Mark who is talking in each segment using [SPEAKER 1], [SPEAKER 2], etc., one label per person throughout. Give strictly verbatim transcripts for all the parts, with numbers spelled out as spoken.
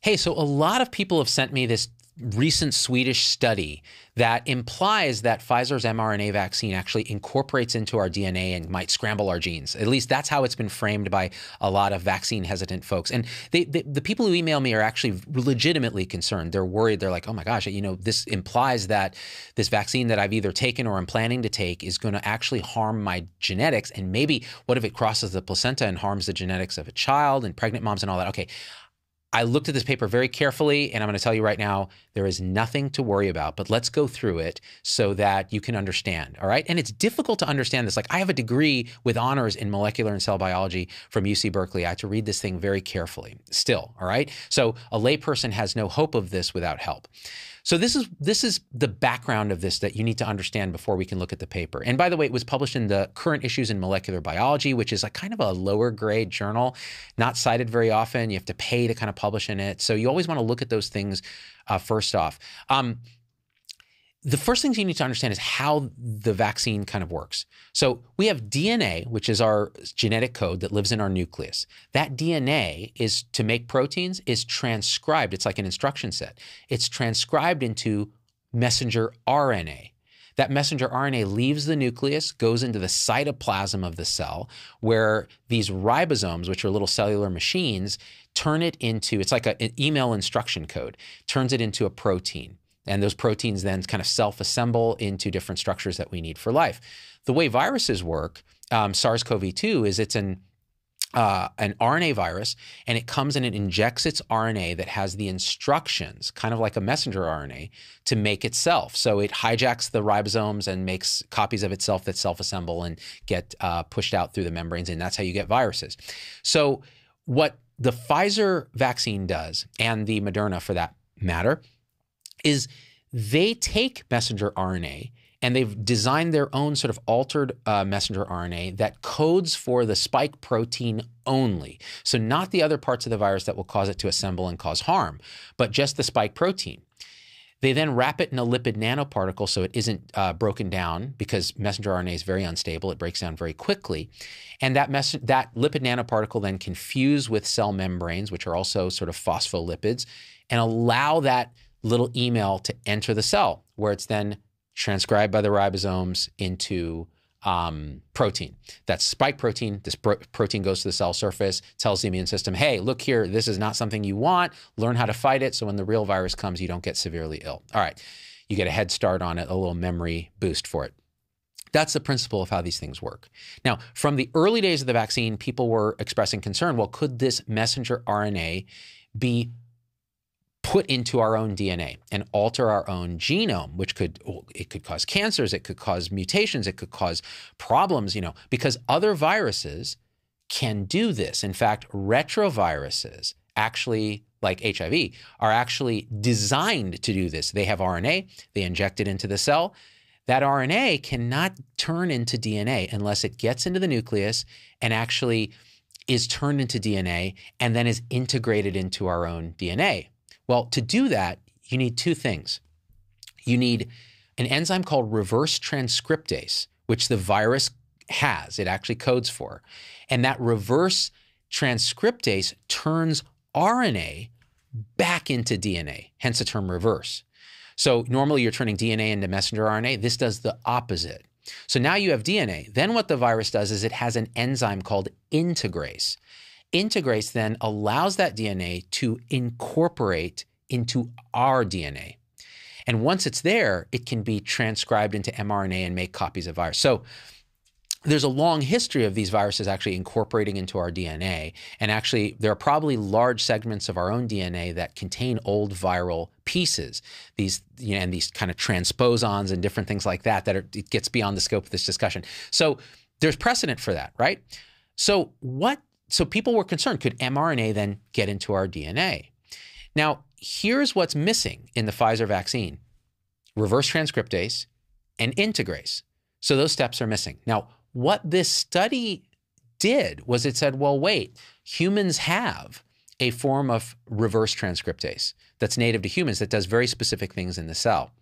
[SPEAKER 1] Hey, so a lot of people have sent me this recent Swedish study that implies that Pfizer's mRNA vaccine actually incorporates into our D N A and might scramble our genes. At least that's how it's been framed by a lot of vaccine hesitant folks. And they, they, the people who email me are actually legitimately concerned. They're worried. They're like, oh my gosh, you know, this implies that this vaccine that I've either taken or am planning to take is going to actually harm my genetics. And maybe what if it crosses the placenta and harms the genetics of a child and pregnant moms and all that? Okay. I looked at this paper very carefully, and I'm going to tell you right now, there is nothing to worry about, but let's go through it so that you can understand, all right? And it's difficult to understand this. Like, I have a degree with honors in molecular and cell biology from U C Berkeley. I had to read this thing very carefully still, all right? So a layperson has no hope of this without help. So this is this is the background of this that you need to understand before we can look at the paper. And by the way, it was published in the Current Issues in Molecular Biology, which is a kind of a lower grade journal, not cited very often. You have to pay to kind of publish in it. So you always want to look at those things uh, first off. Um, The first things you need to understand is how the vaccine kind of works. So we have D N A, which is our genetic code that lives in our nucleus. That D N A is to make proteins is transcribed. It's like an instruction set. It's transcribed into messenger R N A. That messenger R N A leaves the nucleus, goes into the cytoplasm of the cell, where these ribosomes, which are little cellular machines, turn it into, it's like a, an email instruction code, turns it into a protein. And those proteins then kind of self-assemble into different structures that we need for life. The way viruses work, um, SARS CoV two, is it's an, uh, an R N A virus, and it comes and it injects its R N A that has the instructions, kind of like a messenger R N A, to make itself. So it hijacks the ribosomes and makes copies of itself that self-assemble and get uh, pushed out through the membranes, and that's how you get viruses. So what the Pfizer vaccine does, and the Moderna for that matter, is they take messenger R N A and they've designed their own sort of altered uh, messenger R N A that codes for the spike protein only. So not the other parts of the virus that will cause it to assemble and cause harm, but just the spike protein. They then wrap it in a lipid nanoparticle so it isn't uh, broken down, because messenger R N A is very unstable. It breaks down very quickly. And that, mes that lipid nanoparticle then can fuse with cell membranes, which are also sort of phospholipids, and allow that little email to enter the cell, where it's then transcribed by the ribosomes into um, protein. That spike protein, this pro protein goes to the cell surface, tells the immune system, hey, look here, this is not something you want, learn how to fight it, so when the real virus comes, you don't get severely ill. All right, you get a head start on it, a little memory boost for it. That's the principle of how these things work. Now, from the early days of the vaccine, people were expressing concern, well, could this messenger R N A be put into our own D N A and alter our own genome, which could, it could cause cancers, it could cause mutations, it could cause problems, you know, because other viruses can do this. In fact, retroviruses, actually, like H I V, are actually designed to do this. They have R N A, they inject it into the cell. That R N A cannot turn into D N A unless it gets into the nucleus and actually is turned into D N A and then is integrated into our own D N A. Well, to do that, you need two things. You need an enzyme called reverse transcriptase, which the virus has. It actually codes for. And that reverse transcriptase turns R N A back into D N A, hence the term reverse. So normally you're turning D N A into messenger R N A. This does the opposite. So now you have D N A. Then what the virus does is it has an enzyme called integrase. Integrase then allows that D N A to incorporate into our D N A. And once it's there, it can be transcribed into mRNA and make copies of virus. So there's a long history of these viruses actually incorporating into our D N A. And actually, there are probably large segments of our own D N A that contain old viral pieces, these, you know, and these kind of transposons and different things like that, that are, it gets beyond the scope of this discussion. So there's precedent for that, right? So what So people were concerned, could mRNA then get into our D N A? Now, here's what's missing in the Pfizer vaccine: reverse transcriptase and integrase. So those steps are missing. Now, what this study did was it said, well, wait, humans have a form of reverse transcriptase that's native to humans that does very specific things in the cell.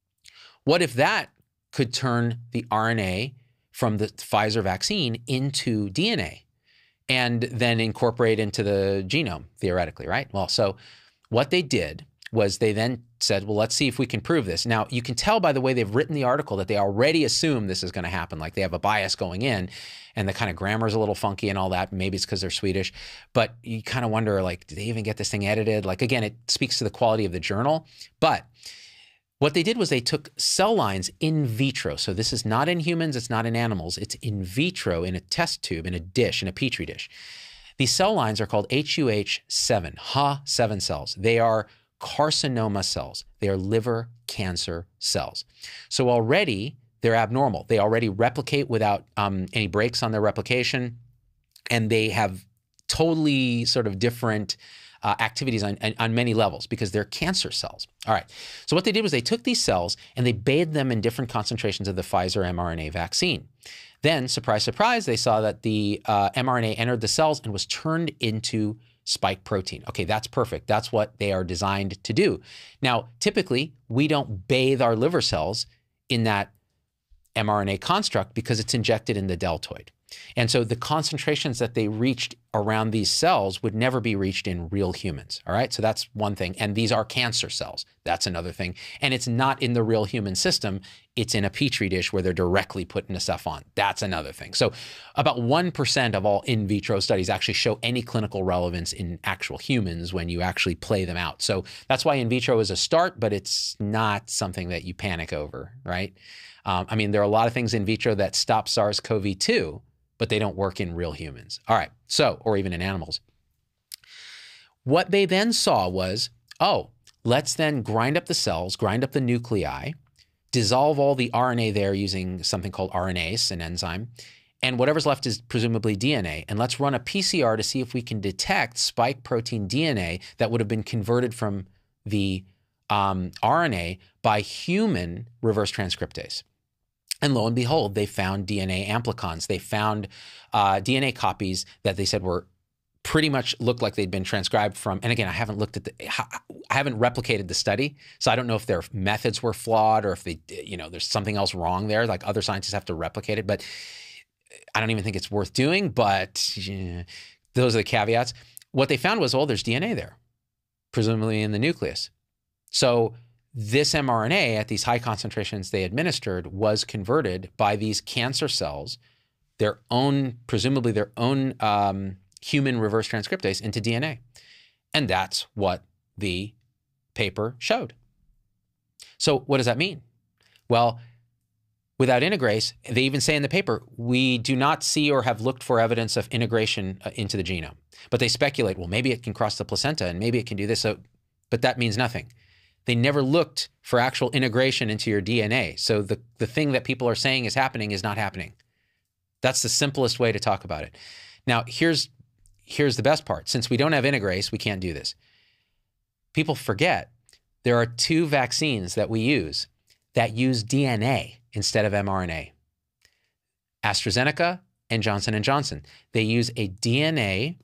[SPEAKER 1] What if that could turn the R N A from the Pfizer vaccine into D N A? And then incorporate into the genome, theoretically, right? Well, so what they did was they then said, well, let's see if we can prove this. Now, you can tell by the way they've written the article that they already assume this is going to happen. Like they have a bias going in, and the kind of grammar is a little funky and all that. Maybe it's because they're Swedish. But you kind of wonder, like, did they even get this thing edited? Like, again, it speaks to the quality of the journal. But what they did was they took cell lines in vitro. So this is not in humans. It's not in animals. It's in vitro in a test tube, in a dish, in a Petri dish. These cell lines are called H U H seven, H U seven cells. They are carcinoma cells. They are liver cancer cells. So already they're abnormal. They already replicate without um, any breaks on their replication, and they have totally sort of different uh, activities on, on many levels because they're cancer cells. All right. So what they did was they took these cells and they bathed them in different concentrations of the Pfizer mRNA vaccine. Then, surprise, surprise, they saw that the uh, mRNA entered the cells and was turned into spike protein. Okay, that's perfect. That's what they are designed to do. Now, typically, we don't bathe our liver cells in that mRNA construct because it's injected in the deltoid. And so the concentrations that they reached around these cells would never be reached in real humans. All right, so that's one thing. And these are cancer cells. That's another thing. And it's not in the real human system. It's in a Petri dish where they're directly putting the stuff on. That's another thing. So about one percent of all in vitro studies actually show any clinical relevance in actual humans when you actually play them out. So that's why in vitro is a start, but it's not something that you panic over, right? Um, I mean, there are a lot of things in vitro that stop SARS CoV two, but they don't work in real humans. All right, so, or even in animals. What they then saw was, oh, let's then grind up the cells, grind up the nuclei, dissolve all the R N A there using something called RNase, an enzyme, and whatever's left is presumably D N A. And let's run a P C R to see if we can detect spike protein D N A that would have been converted from the um, R N A by human reverse transcriptase. And lo and behold, they found D N A amplicons. They found uh, D N A copies that they said were pretty much looked like they'd been transcribed from. And again, I haven't looked at the, I haven't replicated the study, so I don't know if their methods were flawed or if they, you know, there's something else wrong there. Like other scientists have to replicate it, but I don't even think it's worth doing. But yeah, those are the caveats. What they found was, oh, there's D N A there, presumably in the nucleus. So this mRNA at these high concentrations they administered was converted by these cancer cells, their own, presumably their own um, human reverse transcriptase into D N A. And that's what the paper showed. So what does that mean? Well, without integrase, they even say in the paper, we do not see or have looked for evidence of integration uh, into the genome. But they speculate, well, maybe it can cross the placenta and maybe it can do this. So, but that means nothing. They never looked for actual integration into your D N A. So the, the thing that people are saying is happening is not happening. That's the simplest way to talk about it. Now, here's, here's the best part. Since we don't have integrase, we can't do this. People forget there are two vaccines that we use that use D N A instead of mRNA. AstraZeneca and Johnson and Johnson. They use a D N A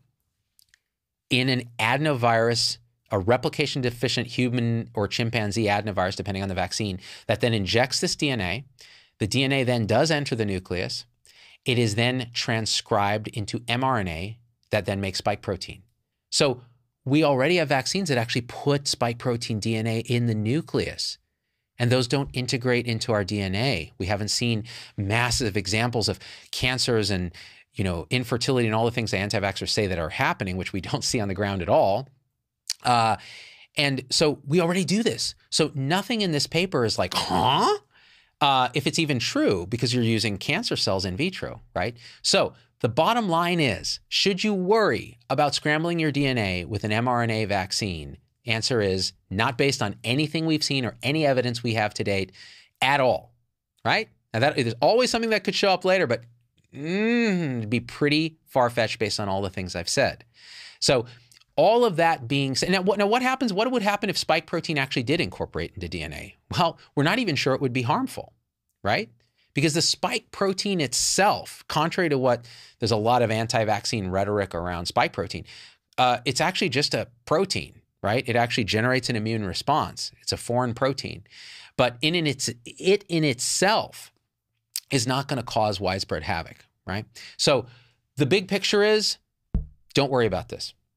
[SPEAKER 1] in an adenovirus, a replication-deficient human or chimpanzee adenovirus, depending on the vaccine, that then injects this D N A. The D N A then does enter the nucleus. It is then transcribed into mRNA that then makes spike protein. So we already have vaccines that actually put spike protein D N A in the nucleus, and those don't integrate into our D N A. We haven't seen massive examples of cancers and, you know, infertility and all the things the anti-vaxxers say that are happening, which we don't see on the ground at all. Uh, and so we already do this. So nothing in this paper is like, huh? Uh, if it's even true, because you're using cancer cells in vitro, right? So the bottom line is, should you worry about scrambling your D N A with an mRNA vaccine? Answer is not based on anything we've seen or any evidence we have to date at all, right? Now that there's always something that could show up later, but mm, it'd be pretty far-fetched based on all the things I've said. So all of that being said, now what, now what happens, what would happen if spike protein actually did incorporate into D N A? Well, we're not even sure it would be harmful, right? Because the spike protein itself, contrary to what, there's a lot of anti-vaccine rhetoric around spike protein, uh, it's actually just a protein, right? It actually generates an immune response. It's a foreign protein. But in, in its, it in itself is not going to cause widespread havoc, right? So the big picture is, don't worry about this.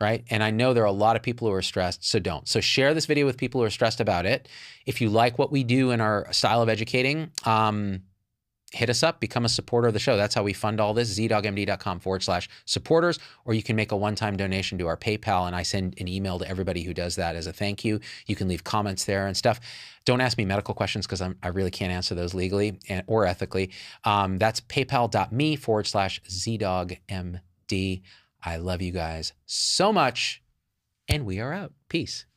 [SPEAKER 1] right? And I know there are a lot of people who are stressed, so don't. So share this video with people who are stressed about it. If you like what we do in our style of educating, um, hit us up, become a supporter of the show. That's how we fund all this, zdogmd.com forward slash supporters, or you can make a one-time donation to our PayPal, and I send an email to everybody who does that as a thank you. You can leave comments there and stuff. Don't ask me medical questions because I really can't answer those legally and, or ethically. Um, that's paypal.me forward slash zdogmd. I love you guys so much, and we are out. Peace.